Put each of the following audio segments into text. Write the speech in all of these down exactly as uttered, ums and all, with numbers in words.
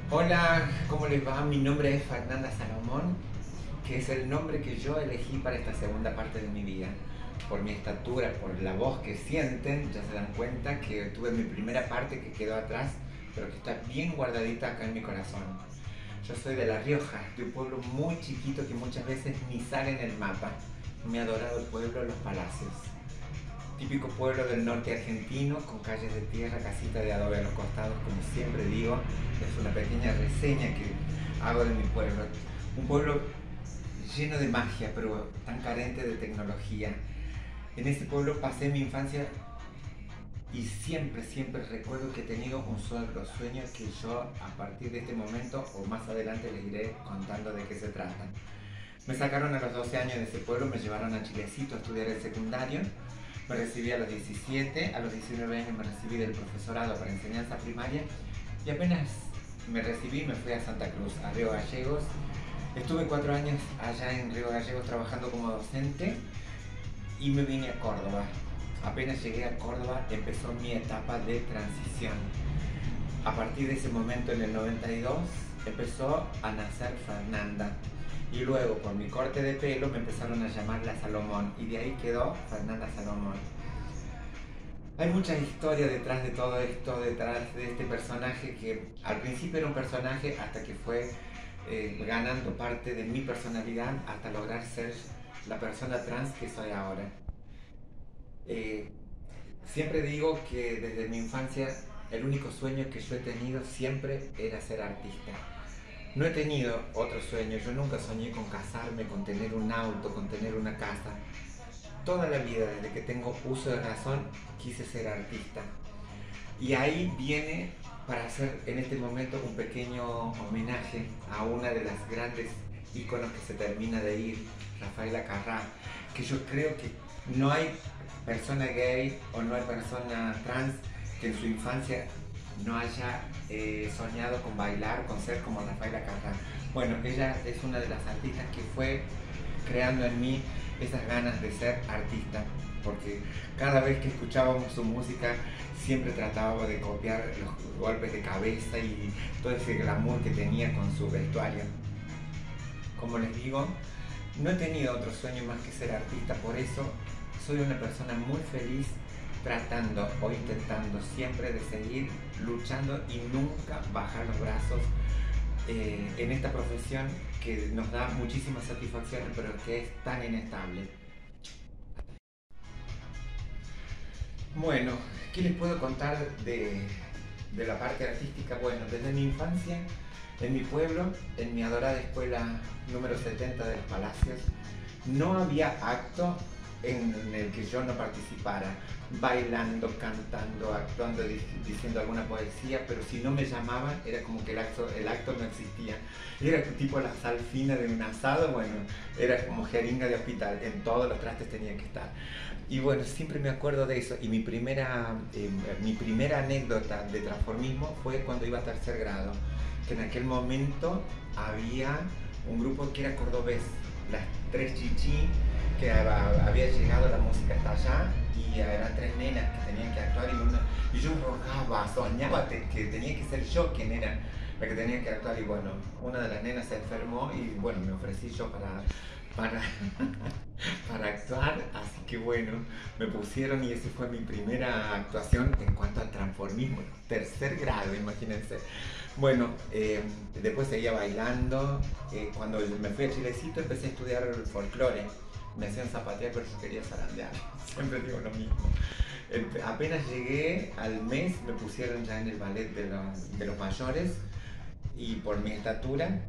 Hola, ¿cómo les va? Mi nombre es Fernanda Salomón, que es el nombre que yo elegí para esta segunda parte de mi vida. Por mi estatura, por la voz que sienten, ya se dan cuenta que tuve mi primera parte que quedó atrás, pero que está bien guardadita acá en mi corazón. Yo soy de La Rioja, de un pueblo muy chiquito que muchas veces ni sale en el mapa. Mi adorado pueblo, Los Palacios. Típico pueblo del norte argentino, con calles de tierra, casita de adobe a los costados, como siempre digo. Es una pequeña reseña que hago de mi pueblo. Un pueblo lleno de magia, pero tan carente de tecnología. En este pueblo pasé mi infancia y siempre, siempre recuerdo que he tenido un solo sueño que yo a partir de este momento o más adelante les iré contando de qué se trata. Me sacaron a los doce años de ese pueblo, me llevaron a Chilecito a estudiar el secundario. Me recibí a los diecisiete, a los diecinueve años me recibí del profesorado para enseñanza primaria y apenas me recibí me fui a Santa Cruz, a Río Gallegos. Estuve cuatro años allá en Río Gallegos trabajando como docente y me vine a Córdoba. Apenas llegué a Córdoba empezó mi etapa de transición. A partir de ese momento, en el noventa y dos, empezó a nacer Fernanda. Y luego, por mi corte de pelo, me empezaron a llamar la Salomón. Y de ahí quedó Fernanda Salomón. Hay mucha historia detrás de todo esto, detrás de este personaje que al principio era un personaje hasta que fue eh, ganando parte de mi personalidad hasta lograr ser la persona trans que soy ahora. Eh, Siempre digo que desde mi infancia el único sueño que yo he tenido siempre era ser artista. No he tenido otro sueño, yo nunca soñé con casarme, con tener un auto, con tener una casa. Toda la vida, desde que tengo uso de razón, quise ser artista. Y ahí viene para hacer en este momento un pequeño homenaje a una de las grandes íconos que se termina de ir, Rafaela Carrà, que yo creo que no hay persona gay o no hay persona trans que en su infancia no haya eh, soñado con bailar, con ser como Rafaela Carrà. Bueno, ella es una de las artistas que fue creando en mí esas ganas de ser artista, porque cada vez que escuchábamos su música siempre tratábamos de copiar los golpes de cabeza y todo ese glamour que tenía con su vestuario. Como les digo, no he tenido otro sueño más que ser artista, por eso soy una persona muy feliz tratando o intentando siempre de seguir luchando y nunca bajar los brazos eh, en esta profesión que nos da muchísimas satisfacciones pero que es tan inestable. Bueno, ¿qué les puedo contar de, de la parte artística? Bueno, desde mi infancia, en mi pueblo, en mi adorada escuela número setenta de los Palacios, no había acto en el que yo no participara, bailando, cantando, actuando, diciendo alguna poesía, pero si no me llamaban era como que el acto, el acto no existía. Era tipo la sal fina de un asado, bueno, era como jeringa de hospital, en todos los trastes tenía que estar. Y bueno, siempre me acuerdo de eso. Y mi primera, eh, mi primera anécdota de transformismo fue cuando iba a tercer grado, que en aquel momento había un grupo que era cordobés, las Tres Chichí, que había llegado la música hasta allá y eran tres nenas que tenían que actuar y, una, y yo rogaba, soñaba que tenía que ser yo quien era la que tenía que actuar y bueno, una de las nenas se enfermó y bueno, me ofrecí yo para, para, para actuar, así que bueno, me pusieron y esa fue mi primera actuación en cuanto al transformismo, tercer grado, imagínense. Bueno, eh, después seguía bailando, eh, cuando me fui a Chilecito empecé a estudiar el folclore. Me hacían zapatear pero yo quería zarandear, siempre digo lo mismo. El, apenas llegué al mes me pusieron ya en el ballet de los, de los mayores y por mi estatura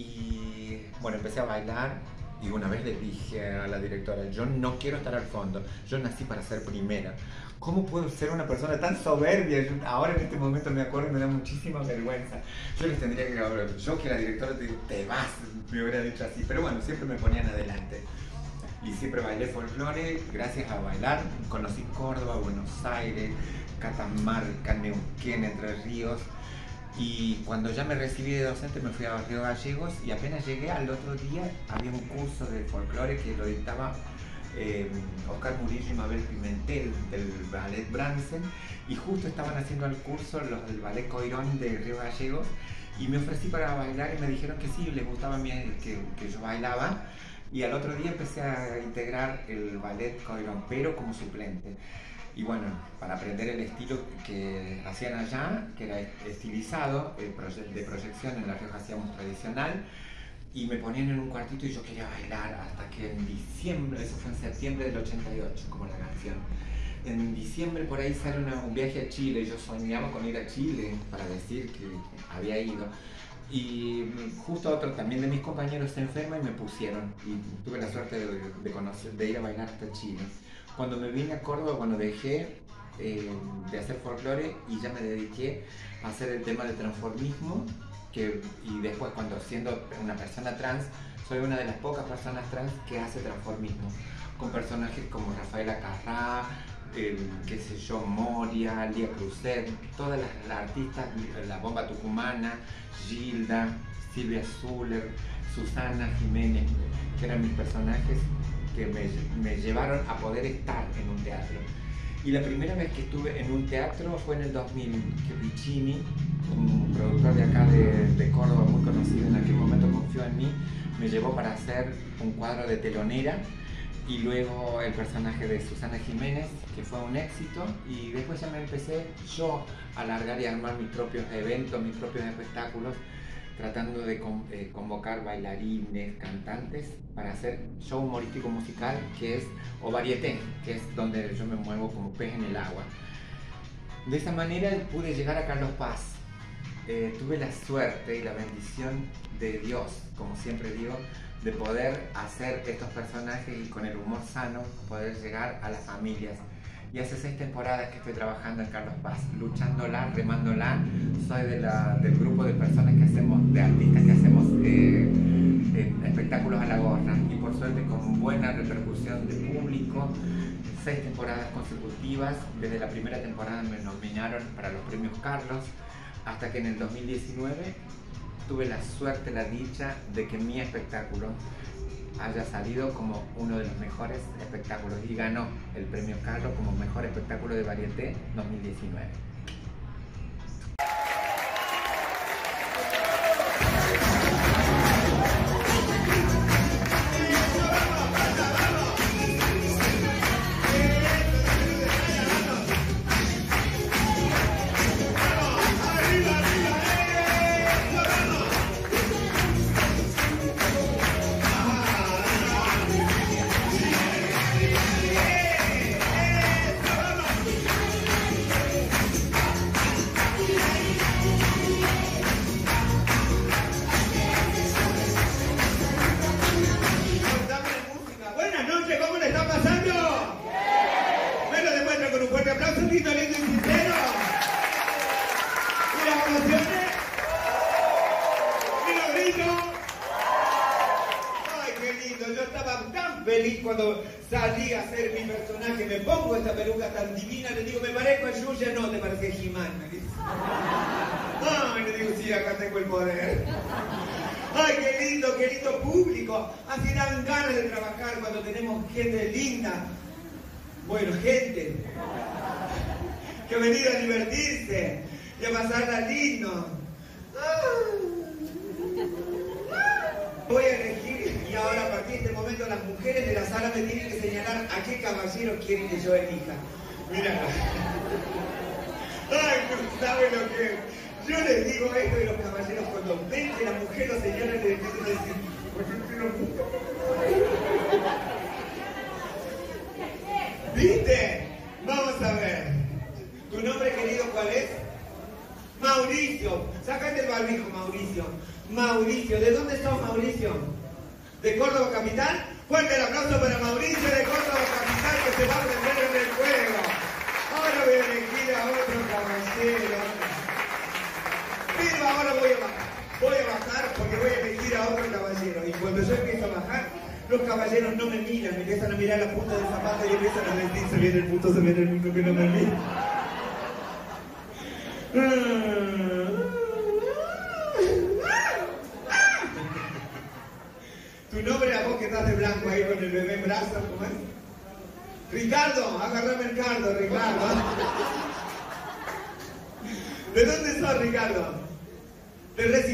y bueno, empecé a bailar y una vez le dije a la directora, yo no quiero estar al fondo, yo nací para ser primera. ¿Cómo puedo ser una persona tan soberbia? Yo, ahora en este momento me acuerdo y me da muchísima vergüenza. Yo les tendría que hablar, yo que la directora te digo, te vas, me hubiera dicho así, pero bueno, siempre me ponían adelante. Y siempre bailé folclore, gracias a bailar conocí Córdoba, Buenos Aires, Catamarca, Neuquén, Entre Ríos. Y cuando ya me recibí de docente me fui a Río Gallegos y apenas llegué al otro día había un curso de folclore que lo dictaba eh, Oscar Murillo y Mabel Pimentel del ballet Bransen y justo estaban haciendo el curso los del ballet Coirón de Río Gallegos Y me ofrecí para bailar y me dijeron que sí, les gustaba a mí que, que yo bailaba. Y al otro día empecé a integrar el ballet Coirón, pero como suplente. Y bueno, para aprender el estilo que hacían allá, que era estilizado, de proyección, en La Rioja hacíamos tradicional, y me ponían en un cuartito y yo quería bailar hasta que en diciembre, eso fue en septiembre del ochenta y ocho, como la canción. En diciembre por ahí sale una, un viaje a Chile, yo soñaba con ir a Chile para decir que había ido. Y justo otro también de mis compañeros se enferma y me pusieron, y tuve la suerte de, de, conocer, de ir a bailar hasta Chile. Cuando me vine a Córdoba, cuando dejé eh, de hacer folclore y ya me dediqué a hacer el tema de transformismo, que, y después cuando siendo una persona trans, soy una de las pocas personas trans que hace transformismo, con personajes como Rafaela Carrá, eh, qué sé yo, Moria, Lía Cruzet, todas las, las artistas, la Bomba Tucumana, Gilda, Silvia Zuller, Susana Jiménez, que eran mis personajes que me, me llevaron a poder estar en un teatro. Y la primera vez que estuve en un teatro fue en el dos mil, que Piccini, un productor de acá de, de Córdoba muy conocido en aquel momento, confió en mí, me llevó para hacer un cuadro de telonera, y luego el personaje de Susana Jiménez, que fue un éxito, y después ya me empecé yo a alargar y a armar mis propios eventos, mis propios espectáculos, tratando de eh, convocar bailarines, cantantes, para hacer show humorístico musical, que es, o varieté, que es donde yo me muevo como pez en el agua. De esa manera pude llegar a Carlos Paz. Eh, tuve la suerte y la bendición de Dios, como siempre digo, de poder hacer estos personajes y con el humor sano poder llegar a las familias. Y hace seis temporadas que estoy trabajando en Carlos Paz, luchándola, remándola. Soy de la, del grupo de personas que hacemos, de artistas que hacemos eh, eh, espectáculos a la gorra. Y por suerte con buena repercusión de público, seis temporadas consecutivas. Desde la primera temporada me nominaron para los premios Carlos, hasta que en el dos mil diecinueve tuve la suerte, la dicha de que mi espectáculo haya salido como uno de los mejores espectáculos y ganó el premio Carlos como mejor espectáculo de varieté dos mil diecinueve. Cuando salí a hacer mi personaje, me pongo esta peluca tan divina, le digo, ¿me parezco a Yuya? No, te parece He-Man, me dice. Ay, le digo, sí, acá tengo el poder. Ay, qué lindo, qué lindo público. Así dan ganas de trabajar cuando tenemos gente linda. Bueno, gente que ha venido a divertirse y a pasarla lindo. Voy a elegir, y ahora a partir de este momento las mujeres de la sala me tienen que señalar a qué caballero quieren que yo elija. Mira. Ay, no saben lo que... Yo les digo esto y los caballeros cuando ven que la mujer lo señala les empiezan a decir, ¿por qué no gusta? ¿Viste? Vamos a ver. ¿Tu nombre querido cuál es? Mauricio. Sácate el barbijo, Mauricio. Mauricio. ¿De dónde sos, Mauricio? ¿De Córdoba Capital? Fuerte el aplauso para Mauricio de Córdoba Capital, que se va a prender en el juego. Ahora voy a elegir a otro caballero. Pero ahora voy a bajar. Voy a bajar porque voy a elegir a otro caballero. Y cuando yo empiezo a bajar, los caballeros no me miran, me empiezan a mirar la punta del zapato y empiezan a decir, se viene el puto, se viene el mundo que no me mira. Tu nombre, a vos que estás de blanco ahí con el bebé en brazos, ¿cómo es? Ricardo, agárrame el cardo, Ricardo. ¿De dónde sos, Ricardo? ¿De Recife?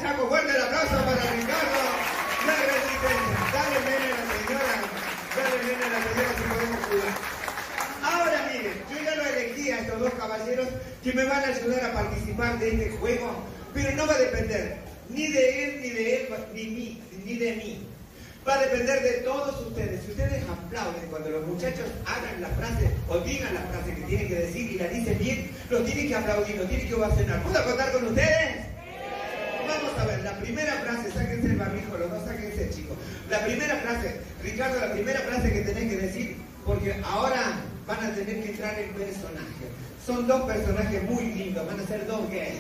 Chaco, fuerte el aplauso para Ricardo. La resistencia. Dale nene a la señora. Dale nene a la señora si podemos cuidar. Ahora miren, yo ya lo elegí a estos dos caballeros que me van a ayudar a participar de este juego, pero no va a depender ni de él, ni de él, ni, mí, ni de mí. Va a depender de todos ustedes. Si ustedes aplauden cuando los muchachos hagan la frase o digan la frase que tienen que decir y la dicen bien, los tienen que aplaudir, los tienen que ovacionar. ¿Puedo contar con ustedes? Vamos a ver, la primera frase, sáquense el barbijo, los dos sáquense, chicos. La primera frase, Ricardo, la primera frase que tenés que decir, porque ahora van a tener que entrar en personaje. Son dos personajes muy lindos, van a ser dos gays.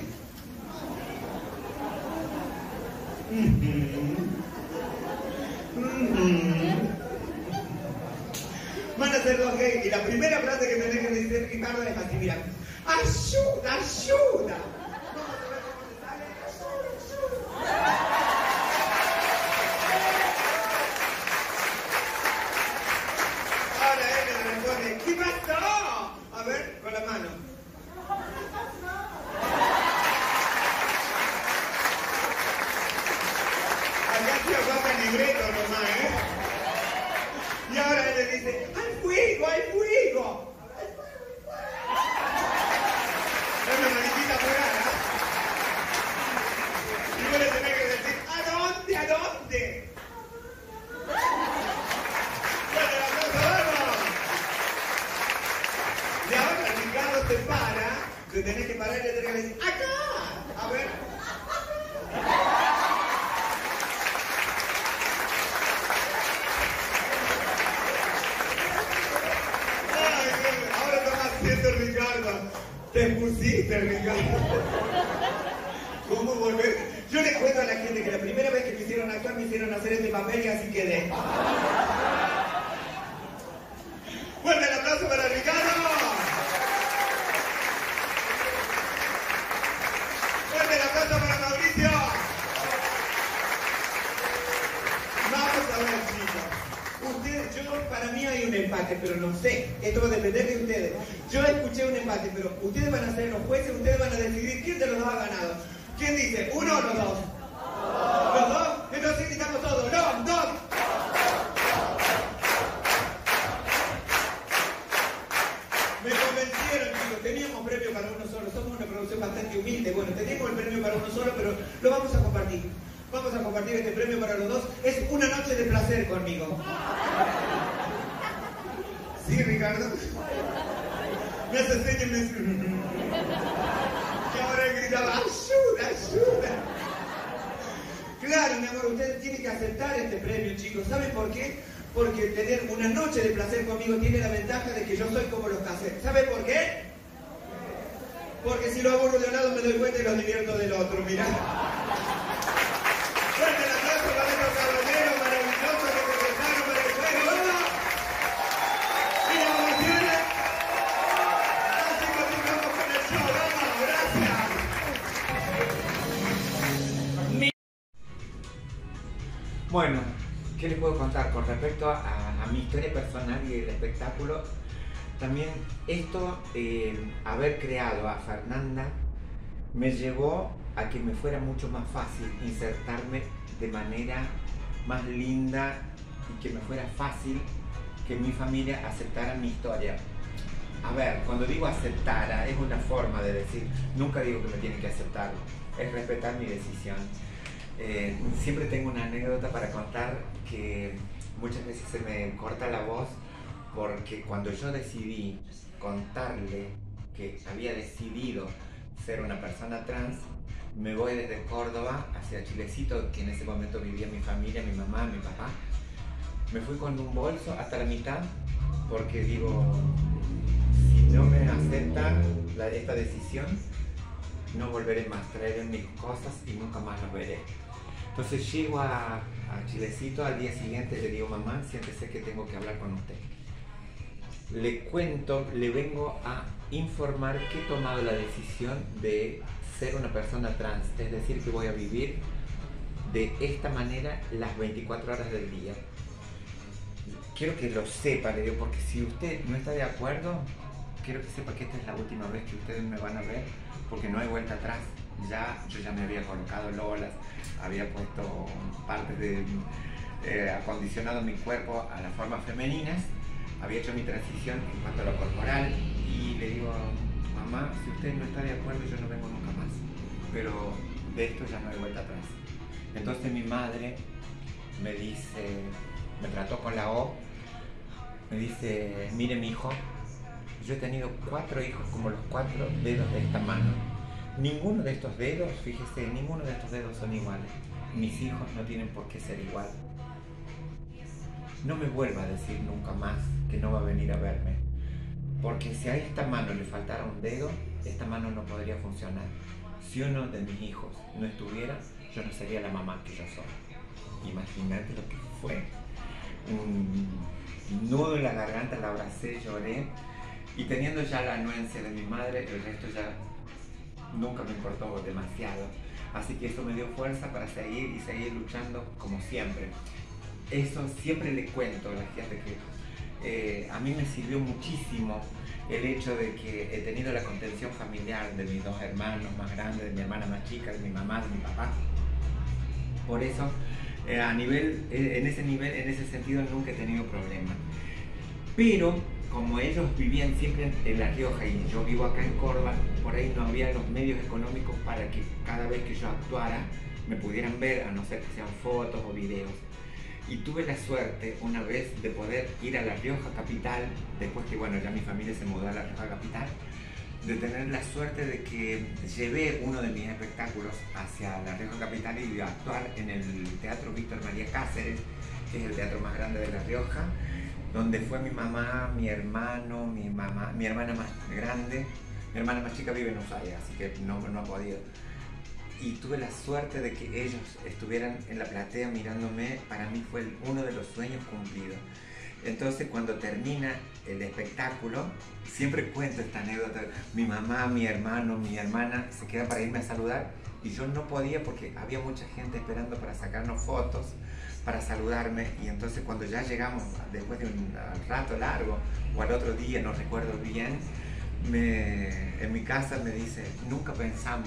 Van a ser dos gays. Y la primera frase que tenés que decir, Ricardo, es así, mira. ¡Ayuda, ayuda! Vamos a ver cómo te sale. ¡Ayuda, ayuda! Ahora él le responde, ¿qué pasó? A ver, con la mano. Acá se aguanta el libreto nomás, ¿eh? Y ahora él le dice, ¡hay fuego, hay fuego! ¡Hay fuego, hay fuego! Es una mariquita pegada. Y vos le tenés que decir, ¿a dónde, a dónde? Y ahora Ricardo se para, te tenés que parar y le tenés que decir, ¡acá! A ver. Ay, ahora estás haciendo, Ricardo. Te pusiste, Ricardo. ¿Cómo volver? Yo le cuento a la gente que la primera vez que me hicieron actuar, me hicieron hacer este papel y así quedé. ¡Fuerte el aplauso para Ricardo! ¡Fuerte el aplauso para Mauricio! Vamos a ver, chicos. Ustedes, yo, para mí hay un empate, pero no sé. Esto va a depender de ustedes. Yo escuché un empate, pero ustedes van a ser los jueces, ustedes van a decidir quién de los dos ha ganado. ¿Quién dice? ¿Uno o los dos? ¿Los dos? Entonces gritamos todos. ¡Los dos! Me convencieron, chicos, teníamos premio para uno solo, somos una producción bastante humilde. Bueno, teníamos el premio para uno solo, pero lo vamos a compartir. Vamos a compartir este premio para los dos. Es una noche de placer conmigo. ¿Sí, Ricardo? Me hace señas y me dice... Y ahora él gritaba, ¡ayuda, ayuda! Claro, mi amor, ustedes tienen que aceptar este premio, chicos. ¿Saben por qué? Porque tener una noche de placer conmigo tiene la ventaja de que yo soy como los cassettes. ¿Sabe por qué? Porque si lo aburro de un lado me doy cuenta y los divierto del otro, mirá. Fuerte el aplauso para estos caballeros maravillosos que se prestaron para el juego. Y la ovaciones. Así continuamos con el show. Vamos, gracias. Bueno, ¿qué les puedo contar? Con respecto a, a mi historia personal y el espectáculo, también esto, eh, haber creado a Fernanda, me llevó a que me fuera mucho más fácil insertarme de manera más linda y que me fuera fácil que mi familia aceptara mi historia. A ver, cuando digo aceptara, es una forma de decir, nunca digo que me tienen que aceptar, es respetar mi decisión. Eh, siempre tengo una anécdota para contar que muchas veces se me corta la voz porque cuando yo decidí contarle que había decidido ser una persona trans, me voy desde Córdoba hacia Chilecito, que en ese momento vivía mi familia, mi mamá, mi papá. Me fui con un bolso hasta la mitad porque digo, si no me aceptan la, esta decisión, no volveré más, traeré mis cosas y nunca más los veré. Entonces llego a, a Chilecito, al día siguiente le digo, mamá, siéntese que tengo que hablar con usted. Le cuento, le vengo a informar que he tomado la decisión de ser una persona trans, es decir, que voy a vivir de esta manera las veinticuatro horas del día. Quiero que lo sepa, le digo, porque si usted no está de acuerdo, quiero que sepa que esta es la última vez que ustedes me van a ver, porque no hay vuelta atrás. ya, yo ya me había colocado lolas, había puesto partes de eh, acondicionado mi cuerpo a las formas femeninas, había hecho mi transición en cuanto a lo corporal y le digo, mamá, si usted no está de acuerdo yo no vengo nunca más, pero de esto ya no hay vuelta atrás. Entonces mi madre me dice, me trató con la O, me dice, mire mi hijo, yo he tenido cuatro hijos como los cuatro dedos de esta mano. Ninguno de estos dedos, fíjese, ninguno de estos dedos son iguales. Mis hijos no tienen por qué ser igual. No me vuelva a decir nunca más que no va a venir a verme. Porque si a esta mano le faltara un dedo, esta mano no podría funcionar. Si uno de mis hijos no estuviera, yo no sería la mamá que yo soy. Imagínate lo que fue. Un nudo en la garganta, la abracé, lloré. Y teniendo ya la anuencia de mi madre, el resto ya nunca me importó demasiado. Así que eso me dio fuerza para seguir y seguir luchando como siempre. Eso siempre le cuento a la gente que eh, a mí me sirvió muchísimo el hecho de que he tenido la contención familiar de mis dos hermanos más grandes, de mi hermana más chica, de mi mamá, de mi papá. Por eso, eh, a nivel, eh, en ese nivel, en ese sentido, nunca he tenido problemas. Pero como ellos vivían siempre en La Rioja y yo vivo acá en Córdoba, por ahí no había los medios económicos para que cada vez que yo actuara me pudieran ver, a no ser que sean fotos o videos. Y tuve la suerte una vez de poder ir a La Rioja capital, después que bueno, ya mi familia se mudó a La Rioja capital, de tener la suerte de que llevé uno de mis espectáculos hacia La Rioja capital y de actuar en el Teatro Víctor María Cáceres, que es el teatro más grande de La Rioja, donde fue mi mamá, mi hermano, mi mamá, mi hermana más grande. Mi hermana más chica vive en Ushuaia, así que no, no ha podido. Y tuve la suerte de que ellos estuvieran en la platea mirándome. Para mí fue uno de los sueños cumplidos. Entonces cuando termina el espectáculo, siempre cuento esta anécdota. Mi mamá, mi hermano, mi hermana se quedan para irme a saludar y yo no podía porque había mucha gente esperando para sacarnos fotos, para saludarme. Y entonces cuando ya llegamos, después de un rato largo o al otro día, no recuerdo bien, me, en mi casa me dice, nunca pensamos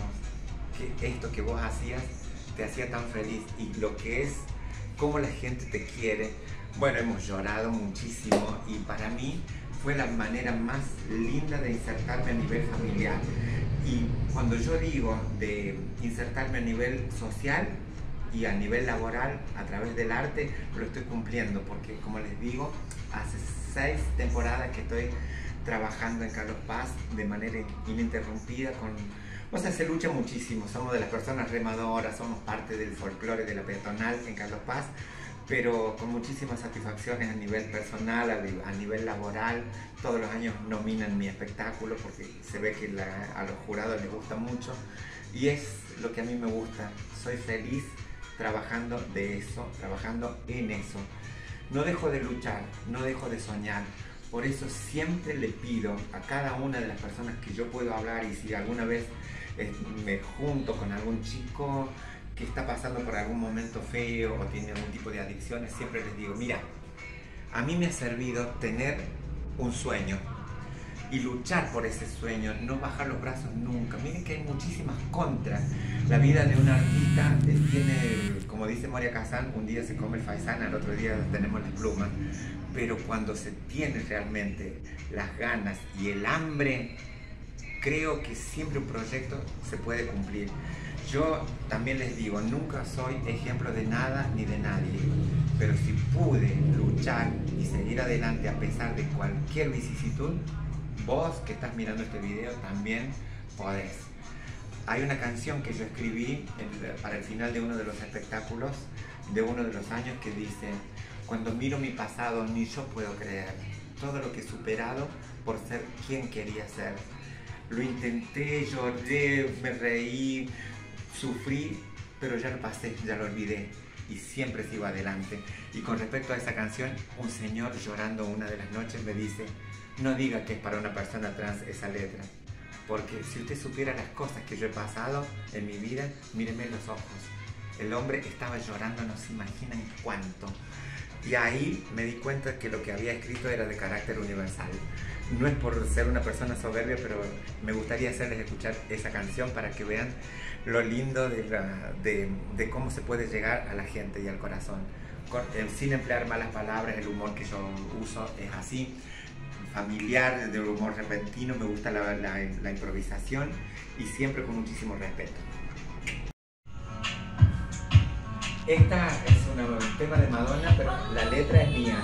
que esto que vos hacías te hacía tan feliz, y lo que es, cómo la gente te quiere. Bueno, hemos llorado muchísimo y para mí fue la manera más linda de insertarme a nivel familiar. Y cuando yo digo de insertarme a nivel social y a nivel laboral a través del arte, lo estoy cumpliendo, porque como les digo, hace seis temporadas que estoy trabajando en Carlos Paz de manera ininterrumpida con... O sea, se lucha muchísimo, somos de las personas remadoras, somos parte del folclore de la peatonal en Carlos Paz, pero con muchísimas satisfacciones a nivel personal, a nivel laboral. Todos los años nominan mi espectáculo porque se ve que la, a los jurados les gusta mucho y es lo que a mí me gusta. Soy feliz trabajando de eso, trabajando en eso. No dejo de luchar, no dejo de soñar. Por eso siempre le pido a cada una de las personas que yo puedo hablar, y si alguna vez eh, me junto con algún chico que está pasando por algún momento feo o tiene algún tipo de adicciones, siempre les digo, mira, a mí me ha servido tener un sueño y luchar por ese sueño, no bajar los brazos nunca. Miren que hay muchísimas contras. La vida de un artista tiene, como dice Moria Kazan, un día se come el faisán, al otro día tenemos las plumas. Pero cuando se tiene realmente las ganas y el hambre, creo que siempre un proyecto se puede cumplir. Yo también les digo, nunca soy ejemplo de nada ni de nadie, pero si pude luchar y seguir adelante a pesar de cualquier vicisitud, vos que estás mirando este video también podés. Hay una canción que yo escribí para el final de uno de los espectáculos de uno de los años que dice: cuando miro mi pasado ni yo puedo creer todo lo que he superado por ser quien quería ser. Lo intenté, lloré, me reí, sufrí, pero ya lo pasé, ya lo olvidé y siempre sigo adelante. Y con respecto a esa canción, un señor llorando una de las noches me dice: no diga que es para una persona trans esa letra, porque si usted supiera las cosas que yo he pasado en mi vida, míreme en los ojos. El hombre estaba llorando, no se imaginan cuánto. Y ahí me di cuenta que lo que había escrito era de carácter universal. no es por ser una persona soberbia, pero me gustaría hacerles escuchar esa canción para que vean lo lindo de, la, de, de cómo se puede llegar a la gente y al corazón. Con, eh, sin emplear malas palabras, el humor que yo uso es así, familiar, de humor repentino, me gusta la, la, la improvisación y siempre con muchísimo respeto. Esta es una, un tema de Madonna, pero la letra es mía.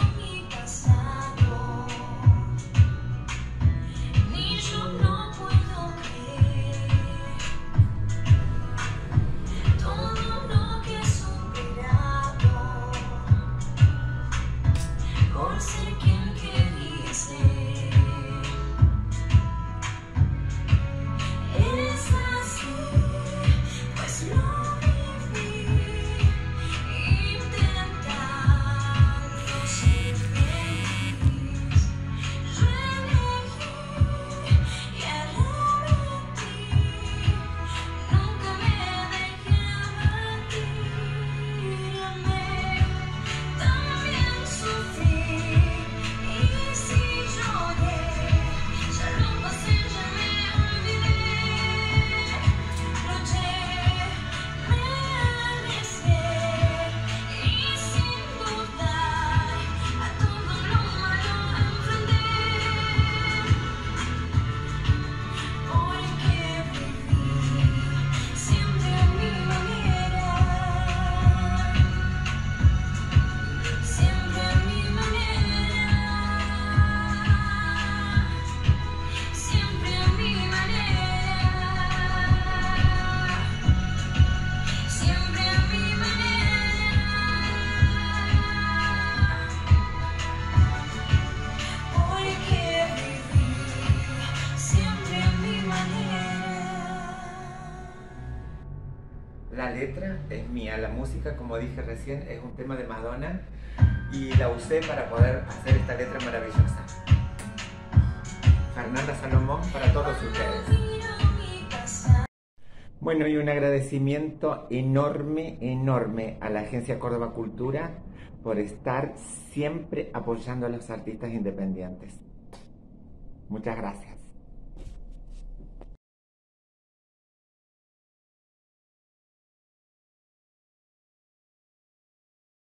La letra es mía, la música, como dije recién, es un tema de Madonna y la usé para poder hacer esta letra maravillosa. Fernanda Salomón para todos ustedes. Bueno, y un agradecimiento enorme, enorme a la Agencia Córdoba Cultura por estar siempre apoyando a los artistas independientes. Muchas gracias.